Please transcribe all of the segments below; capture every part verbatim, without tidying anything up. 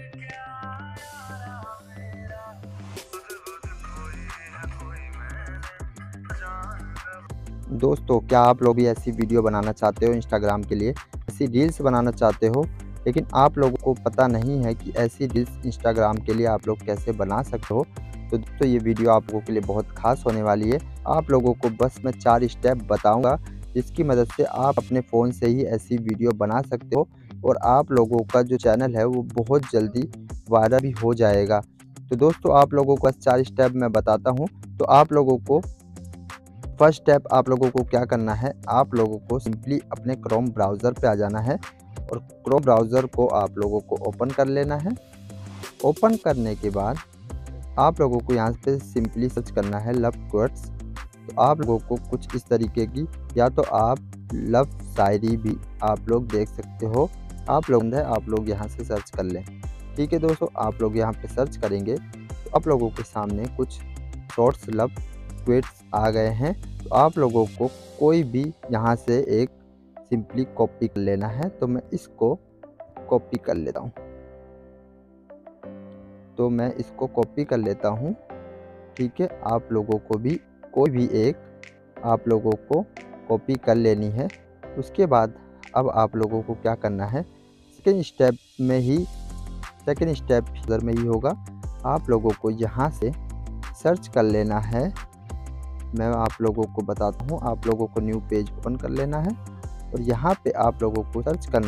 दोस्तों, क्या आप लोग भी ऐसी वीडियो बनाना चाहते हो इंस्टाग्राम के लिए, ऐसी रील्स बनाना चाहते हो, लेकिन आप लोगों को पता नहीं है कि ऐसी रील्स इंस्टाग्राम के लिए आप लोग कैसे बना सकते हो? तो दोस्तों, ये वीडियो आप लोगों के लिए बहुत ख़ास होने वाली है। आप लोगों को बस मैं चार स्टेप बताऊंगा, जिसकी मदद से आप अपने फ़ोन से ही ऐसी वीडियो बना सकते हो और आप लोगों का जो चैनल है वो बहुत जल्दी वायरल भी हो जाएगा। तो दोस्तों, आप लोगों को बस चार स्टेप मैं बताता हूँ। तो आप लोगों को फर्स्ट स्टेप आप लोगों को क्या करना है, आप लोगों को सिंपली अपने क्रोम ब्राउज़र पे आ जाना है और क्रोम ब्राउज़र को आप लोगों को ओपन कर लेना है। ओपन करने के बाद आप लोगों को यहाँ पे सिंपली सर्च करना है लव क्वोट्स। तो आप लोगों को कुछ इस तरीके की, या तो आप लव शायरी भी आप लोग देख सकते हो। आप लोग है आप लोग यहाँ से सर्च कर लें। ठीक है दोस्तों, आप लोग यहाँ पे सर्च करेंगे तो आप लोगों के सामने कुछ शॉर्ट्स लव क्वोट्स आ गए हैं। तो आप लोगों को कोई भी यहाँ से एक सिंपली कॉपी कर लेना है। तो मैं इसको कॉपी कर लेता हूँ तो मैं इसको कॉपी कर लेता हूँ। ठीक है, आप लोगों को भी कोई भी एक आप लोगों को कॉपी कर लेनी है। उसके बाद अब आप लोगों को क्या करना है, सेकेंड स्टेप में ही सेकेंड स्टेप इधर में ही होगा। आप लोगों को यहाँ से सर्च कर लेना है। मैं आप लोगों को बताता हूँ, आप लोगों को न्यू पेज ओपन कर लेना है और यहाँ पे आप लोगों को सर्च करना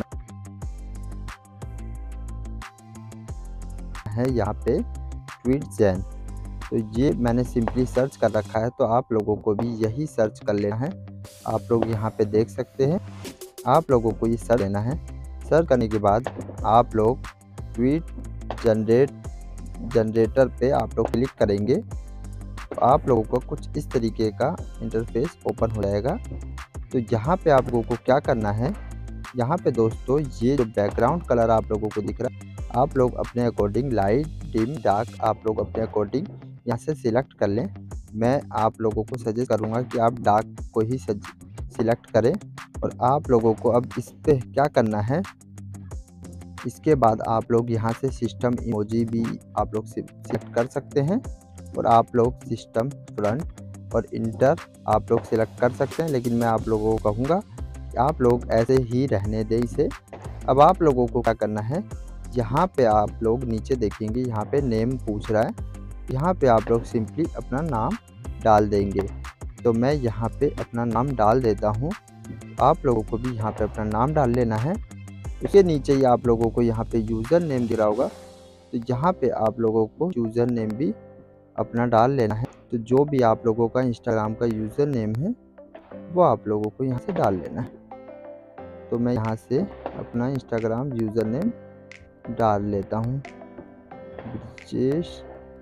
है, यहाँ पे ट्वीटजेन। तो ये मैंने सिंपली सर्च कर रखा है, तो आप लोगों को भी यही सर्च कर लेना है। आप लोग यहाँ पे देख सकते हैं, आप लोगों को ये सर्च लेना है। सर्च करने के बाद आप लोग ट्वीट जनरेट जनरेटर पे आप लोग क्लिक करेंगे तो आप लोगों को कुछ इस तरीके का इंटरफेस ओपन हो जाएगा। तो यहाँ पे आप लोगों को क्या करना है, यहाँ पे दोस्तों ये जो बैकग्राउंड कलर आप लोगों को दिख रहा है, आप लोग अपने अकॉर्डिंग लाइट डिम डार्क आप लोग अपने अकॉर्डिंग यहाँ से सिलेक्ट कर लें। मैं आप लोगों को सजेस्ट करूँगा कि आप डार्क को ही सिलेक्ट करें। और आप लोगों को अब इस पर क्या करना है, इसके बाद आप लोग यहाँ से सिस्टम इमोजी भी आप लोग सिलेक्ट कर सकते हैं और आप लोग सिस्टम फ्रंट और इंटर आप लोग सिलेक्ट कर सकते हैं, लेकिन मैं आप लोगों को कहूँगा कि आप लोग ऐसे ही रहने दें इसे। अब आप लोगों को क्या करना है, यहाँ पे आप लोग नीचे देखेंगे, यहाँ पे नेम पूछ रहा है, यहाँ पे आप लोग सिंपली अपना नाम डाल देंगे। तो मैं यहाँ पे अपना नाम डाल देता हूँ। आप लोगों को भी यहाँ पे अपना नाम डाल लेना है। उसके नीचे ही आप लोगों को यहाँ पे यूज़र नेम दिख रहा होगा, तो यहाँ पे आप लोगों को यूज़र नेम भी अपना डाल लेना है। तो जो भी आप लोगों का इंस्टाग्राम का यूज़र नेम है वो आप लोगों को यहाँ से डाल लेना है। तो मैं यहाँ से अपना इंस्टाग्राम यूज़र नेम डाल लेता हूँ, ब्रिजेश।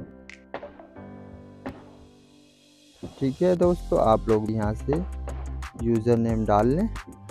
ठीक है दोस्तों, आप लोग यहाँ से यूज़र नेम डाल लें।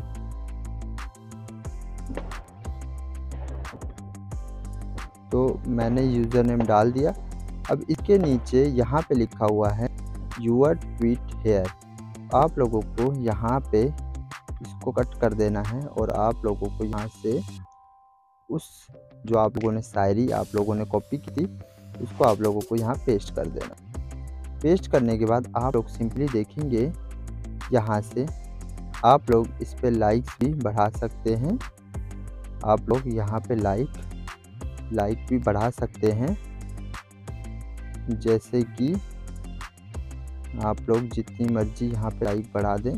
तो मैंने यूज़र नेम डाल दिया। अब इसके नीचे यहाँ पे लिखा हुआ है यूर ट्वीट हेयर। आप लोगों को यहाँ पे इसको कट कर देना है और आप लोगों को यहाँ से उस जो आप लोगों ने शायरी आप लोगों ने कॉपी की थी उसको आप लोगों को यहाँ पेस्ट कर देना। पेस्ट करने के बाद आप लोग सिंपली देखेंगे, यहाँ से आप लोग इस पे लाइक्स भी बढ़ा सकते हैं। आप लोग यहाँ पे लाइक लाइक भी बढ़ा सकते हैं, जैसे कि आप लोग जितनी मर्जी यहाँ पे लाइक बढ़ा दें।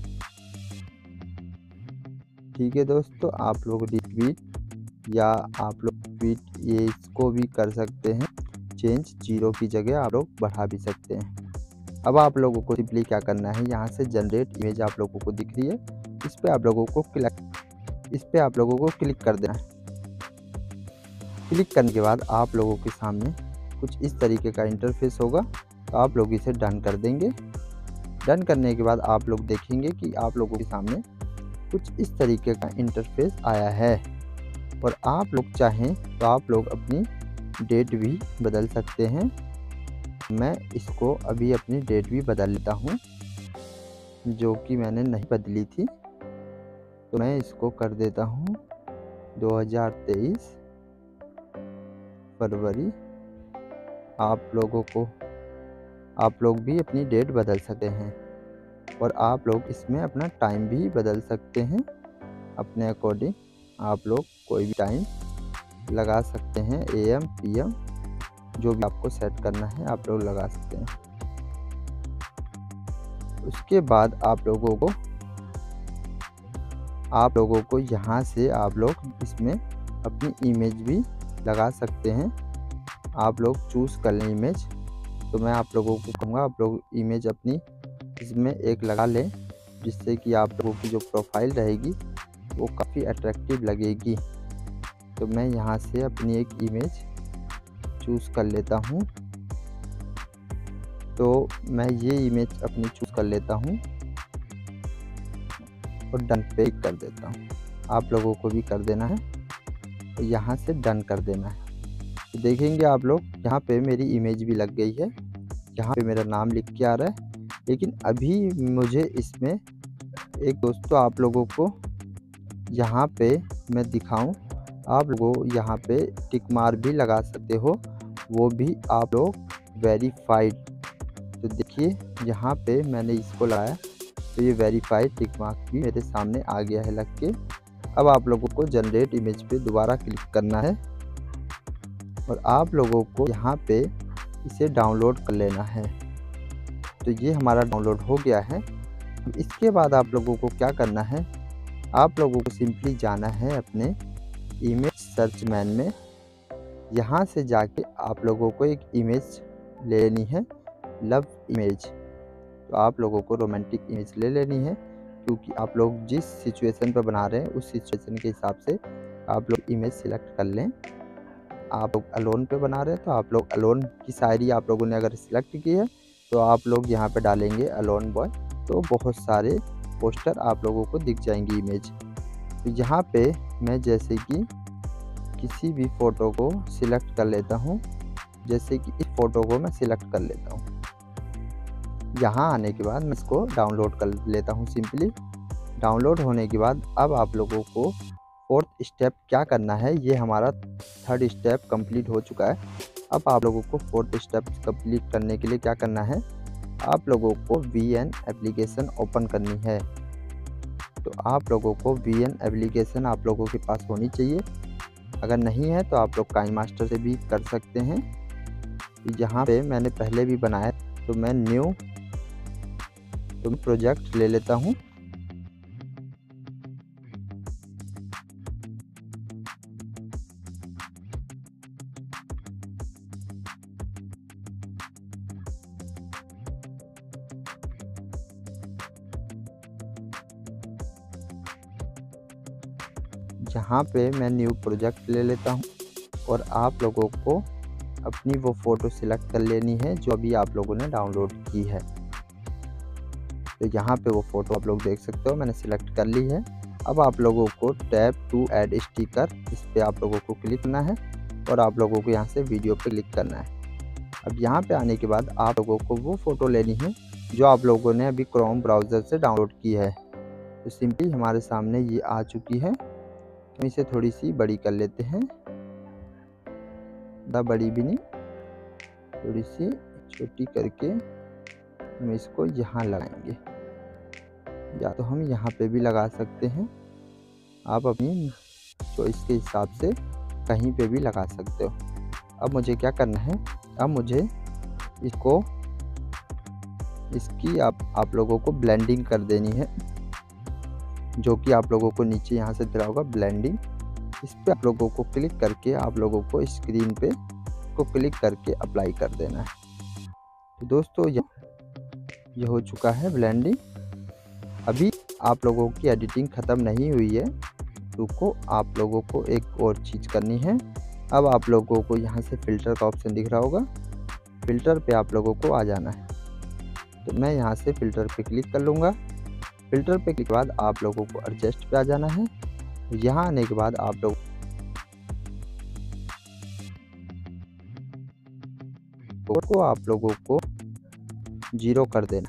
ठीक है दोस्तों, आप लोग रिट्वीट या आप लोग ट्वीट ये इसको भी कर सकते हैं, चेंज जीरो की जगह आप लोग बढ़ा भी सकते हैं। अब आप लोगों को सिंपली क्या करना है, यहाँ से जनरेट इमेज आप लोगों को दिख रही है, इस पर आप लोगों को क्लिक इस पर आप लोगों को क्लिक कर देना है। क्लिक करने के बाद आप लोगों के सामने कुछ इस तरीके का इंटरफेस होगा, तो आप लोग इसे डन कर देंगे। डन करने के बाद आप लोग देखेंगे कि आप लोगों के सामने कुछ इस तरीके का इंटरफेस आया है। और आप लोग चाहें तो आप लोग अपनी डेट भी बदल सकते हैं। मैं इसको अभी अपनी डेट भी बदल लेता हूँ, जो कि मैंने नहीं बदली थी। तो मैं इसको कर देता हूँ दो हज़ार तेईस। फरवरी। आप लोगों को आप लोग भी अपनी डेट बदल सकते हैं और आप लोग इसमें अपना टाइम भी बदल सकते हैं अपने अकॉर्डिंग। आप लोग कोई भी टाइम लगा सकते हैं, ए एम पी एम जो भी आपको सेट करना है आप लोग लगा सकते हैं। उसके बाद आप लोगों को आप लोगों को यहाँ से आप लोग इसमें अपनी इमेज भी लगा सकते हैं। आप लोग चूज़ कर लें इमेज। तो मैं आप लोगों को कहूँगा आप लोग इमेज अपनी इसमें एक लगा लें, जिससे कि आप लोगों की जो प्रोफाइल रहेगी वो काफ़ी अट्रैक्टिव लगेगी। तो मैं यहाँ से अपनी एक इमेज चूज़ कर लेता हूँ। तो मैं ये इमेज अपनी चूज़ कर लेता हूँ और डन पे कर देता हूँ। आप लोगों को भी कर देना है, तो यहाँ से डन कर देना है। तो देखेंगे आप लोग यहाँ पे मेरी इमेज भी लग गई है, यहाँ पे मेरा नाम लिख के आ रहा है। लेकिन अभी मुझे इसमें एक दोस्तों आप लोगों को यहाँ पे मैं दिखाऊं, आप लोग यहाँ पे टिक मार भी लगा सकते हो, वो भी आप लोग वेरीफाइड। तो देखिए यहाँ पे मैंने इसको लगाया तो ये वेरीफाइड टिक मार्क भी मेरे सामने आ गया है लग के। अब आप लोगों को जनरेट इमेज पे दोबारा क्लिक करना है और आप लोगों को यहाँ पे इसे डाउनलोड कर लेना है। तो ये हमारा डाउनलोड हो गया है। इसके बाद आप लोगों को क्या करना है, आप लोगों को सिंपली जाना है अपने इमेज सर्च मैन में। यहाँ से जाके आप लोगों को एक इमेज लेनी है, लव इमेज। तो आप लोगों को रोमांटिक इमेज ले लेनी है, क्योंकि आप लोग जिस सिचुएशन पर बना रहे हैं उस सिचुएशन के हिसाब से आप लोग इमेज सिलेक्ट कर लें। आप लोग अलोन पे बना रहे हैं तो आप लोग अलोन की शायरी आप लोगों ने अगर सिलेक्ट की है तो आप लोग यहाँ पे डालेंगे अलोन बॉय, तो बहुत सारे पोस्टर आप लोगों को दिख जाएंगी इमेज। तो यहाँ पे मैं जैसे कि किसी भी फ़ोटो को सिलेक्ट कर लेता हूँ, जैसे कि इस फ़ोटो को मैं सिलेक्ट कर लेता हूँ। यहाँ आने के बाद मैं इसको डाउनलोड कर लेता हूँ सिंपली। डाउनलोड होने के बाद अब आप लोगों को फोर्थ स्टेप क्या करना है, ये हमारा थर्ड स्टेप कंप्लीट हो चुका है। अब आप लोगों को फोर्थ स्टेप कंप्लीट करने के लिए क्या करना है, आप लोगों को वी एन एप्लीकेशन ओपन करनी है। तो आप लोगों को वी एन एप्लीकेशन आप लोगों के पास होनी चाहिए। अगर नहीं है तो आप लोग काइनमास्टर से भी कर सकते हैं। यहाँ पे मैंने पहले भी बनाया, तो मैं न्यू तो प्रोजेक्ट ले लेता हूँ। यहाँ पे मैं न्यू प्रोजेक्ट ले लेता हूँ और आप लोगों को अपनी वो फ़ोटो सिलेक्ट कर लेनी है जो अभी आप लोगों ने डाउनलोड की है। तो यहाँ पे वो फ़ोटो आप लोग देख सकते हो मैंने सिलेक्ट कर ली है। अब आप लोगों को टैब टू ऐड स्टिकर, इस पर आप लोगों को क्लिक करना है और आप लोगों को यहाँ से वीडियो पे क्लिक करना है। अब यहाँ पे आने के बाद आप लोगों को वो फ़ोटो लेनी है जो आप लोगों ने अभी क्रोम ब्राउज़र से डाउनलोड की है। तो सिंपली हमारे सामने ये आ चुकी है। तो इसे थोड़ी सी बड़ी कर लेते हैं, ज़्यादा बड़ी भी नहीं, थोड़ी सी छोटी करके हम इसको यहाँ लगाएंगे, या तो हम यहाँ पे भी लगा सकते हैं। आप अपनी चॉइस के हिसाब से कहीं पे भी लगा सकते हो। अब मुझे क्या करना है, अब मुझे इसको इसकी आप आप लोगों को ब्लेंडिंग कर देनी है, जो कि आप लोगों को नीचे यहाँ से दिख रहा होगा ब्लेंडिंग। इस पे आप लोगों को क्लिक करके आप लोगों को स्क्रीन पे को क्लिक करके अप्लाई कर देना है। तो दोस्तों ये ये हो चुका है ब्लेंडिंग। अभी आप लोगों की एडिटिंग ख़त्म नहीं हुई है, रुको, आप लोगों को एक और चीज़ करनी है। अब आप लोगों को यहाँ से फ़िल्टर का ऑप्शन दिख रहा होगा, फ़िल्टर पे आप लोगों को आ जाना है। तो मैं यहाँ से फ़िल्टर पे क्लिक कर लूँगा। फ़िल्टर पे क्लिक के बाद आप लोगों को एडजस्ट पे आ जाना है। यहाँ आने के बाद आप लोग को आप लोगों को जीरो कर देना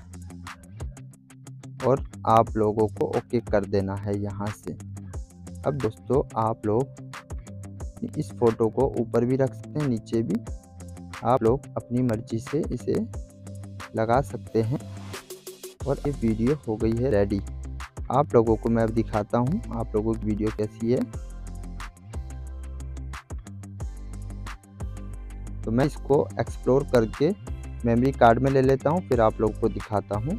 और आप लोगों को ओके कर देना है यहाँ से। अब दोस्तों आप लोग इस फ़ोटो को ऊपर भी रख सकते हैं, नीचे भी। आप लोग अपनी मर्ज़ी से इसे लगा सकते हैं और ये वीडियो हो गई है रेडी। आप लोगों को मैं अब दिखाता हूँ आप लोगों की वीडियो कैसी है। तो मैं इसको एक्सप्लोर करके मेमोरी कार्ड में ले लेता हूँ, फिर आप लोगों को दिखाता हूँ।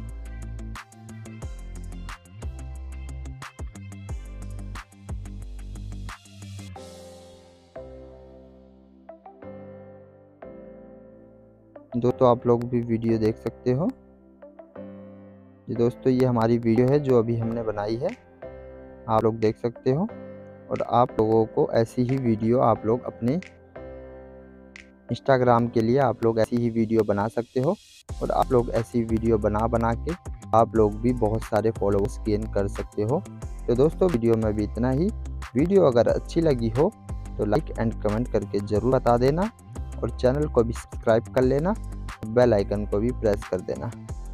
दोस्तों आप लोग भी वीडियो देख सकते हो। जी दोस्तों, ये हमारी वीडियो है जो अभी हमने बनाई है, आप लोग देख सकते हो। और आप लोगों को ऐसी ही वीडियो आप लोग अपने इंस्टाग्राम के लिए आप लोग ऐसी ही वीडियो बना सकते हो। और आप लोग ऐसी वीडियो बना बना के आप लोग भी बहुत सारे फॉलोअर्स गेन कर सकते हो। तो दोस्तों वीडियो में भी इतना ही। वीडियो अगर अच्छी लगी हो तो लाइक एंड कमेंट करके ज़रूर बता देना और चैनल को भी सब्सक्राइब कर लेना, बेल आइकन को भी प्रेस कर देना।